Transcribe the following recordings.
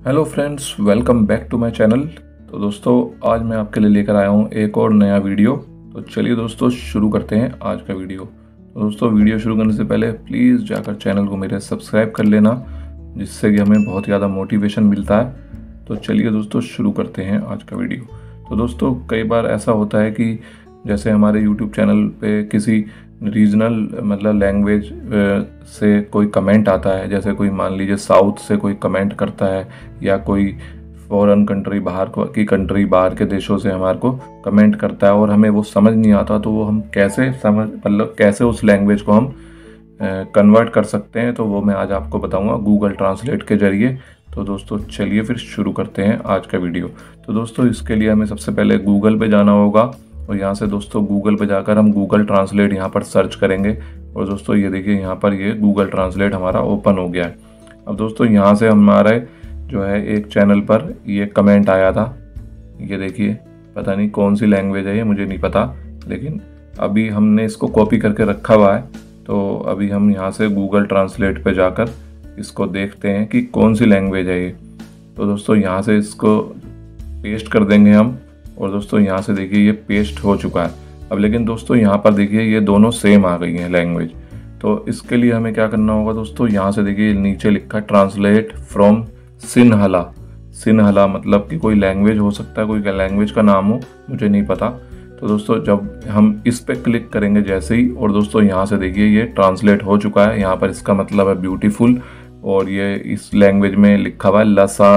Hello friends, welcome back to my channel. तो दोस्तों, आज मैं आपके लिए लेकर आया हूँ एक और नया वीडियो। तो चलिए दोस्तों, शुरू करते हैं आज का वीडियो। तो दोस्तों, वीडियो शुरू करने से पहले प्लीज़ जाकर चैनल को मेरे सब्सक्राइब कर लेना, जिससे कि हमें बहुत ज़्यादा मोटिवेशन मिलता है। तो चलिए दोस्तों, शुरू करते हैं आज का वीडियो। तो दोस्तों, कई बार ऐसा होता है कि जैसे हमारे यूट्यूब चैनल पे किसी रीजनल मतलब लैंग्वेज से कोई कमेंट आता है, जैसे कोई मान लीजिए साउथ से कोई कमेंट करता है या कोई फॉरेन कंट्री बाहर के देशों से हमारे को कमेंट करता है और हमें वो समझ नहीं आता, तो वो हम कैसे उस लैंग्वेज को हम कन्वर्ट कर सकते हैं, तो वो मैं आज आपको बताऊंगा गूगल ट्रांसलेट के ज़रिए। तो दोस्तों, चलिए फिर शुरू करते हैं आज का वीडियो। तो दोस्तों, इसके लिए हमें सबसे पहले गूगल पे जाना होगा और यहाँ से दोस्तों गूगल पे जाकर हम गूगल ट्रांसलेट यहाँ पर सर्च करेंगे। और दोस्तों, ये देखिए यहाँ पर ये गूगल ट्रांसलेट हमारा ओपन हो गया है। अब दोस्तों, यहाँ से हमारे जो है एक चैनल पर ये कमेंट आया था, ये देखिए, पता नहीं कौन सी लैंग्वेज है ये, मुझे नहीं पता, लेकिन अभी हमने इसको कॉपी करके रखा हुआ है। तो अभी हम यहाँ से गूगल ट्रांसलेट पे जाकर इसको देखते हैं कि कौन सी लैंग्वेज है ये। तो दोस्तों, यहाँ से इसको पेस्ट कर देंगे हम। और दोस्तों, यहाँ से देखिए ये पेस्ट हो चुका है। अब लेकिन दोस्तों, यहाँ पर देखिए ये दोनों सेम आ गई हैं लैंग्वेज। तो इसके लिए हमें क्या करना होगा दोस्तों, यहाँ से देखिए नीचे लिखा है ट्रांसलेट फ्रॉम सिन्हला। सिन्हला मतलब कि कोई लैंग्वेज हो सकता है, कोई लैंग्वेज का नाम हो, मुझे नहीं पता। तो दोस्तों, जब हम इस पर क्लिक करेंगे जैसे ही, और दोस्तों यहाँ से देखिए ये ट्रांसलेट हो चुका है। यहाँ पर इसका मतलब है ब्यूटीफुल, और ये इस लैंग्वेज में लिखा हुआ है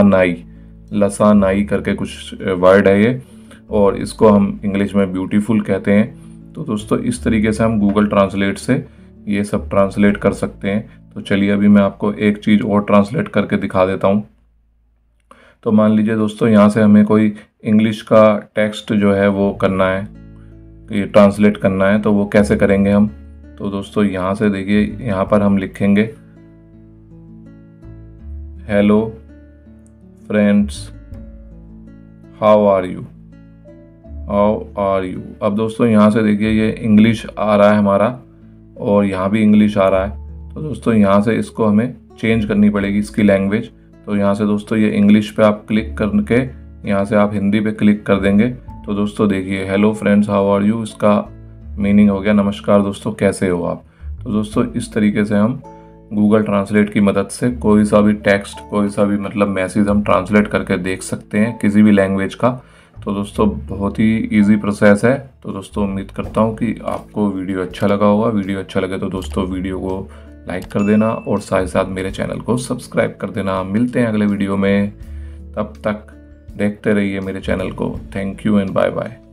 लसानाई करके कुछ वर्ड है ये, और इसको हम इंग्लिश में ब्यूटीफुल कहते हैं। तो दोस्तों, इस तरीके से हम गूगल ट्रांसलेट से ये सब ट्रांसलेट कर सकते हैं। तो चलिए अभी मैं आपको एक चीज़ और ट्रांसलेट करके दिखा देता हूँ। तो मान लीजिए दोस्तों, यहाँ से हमें कोई इंग्लिश का टेक्स्ट जो है वो करना है, ये ट्रांसलेट करना है, तो वो कैसे करेंगे हम। तो दोस्तों, यहाँ से देखिए, यहाँ पर हम लिखेंगे hello friends, how are you. अब दोस्तों, यहाँ से देखिए ये इंग्लिश आ रहा है हमारा, और यहाँ भी इंग्लिश आ रहा है। तो दोस्तों, यहाँ से इसको हमें चेंज करनी पड़ेगी इसकी लैंग्वेज। तो यहाँ से दोस्तों ये इंग्लिश पे आप क्लिक करके यहाँ से आप हिंदी पे क्लिक कर देंगे। तो दोस्तों देखिए, hello friends, how are you, इसका मीनिंग हो गया नमस्कार दोस्तों, कैसे हो आप। तो दोस्तों, इस तरीके से हम गूगल ट्रांसलेट की मदद से कोई सा भी टेक्स्ट, कोई सा भी मतलब मैसेज हम ट्रांसलेट करके देख सकते हैं किसी भी लैंग्वेज का। तो दोस्तों, बहुत ही इजी प्रोसेस है। तो दोस्तों, उम्मीद करता हूँ कि आपको वीडियो अच्छा लगा होगा। वीडियो अच्छा लगे तो दोस्तों वीडियो को लाइक कर देना और साथ ही साथ मेरे चैनल को सब्सक्राइब कर देना। मिलते हैं अगले वीडियो में, तब तक देखते रहिए मेरे चैनल को। Thank you and bye bye.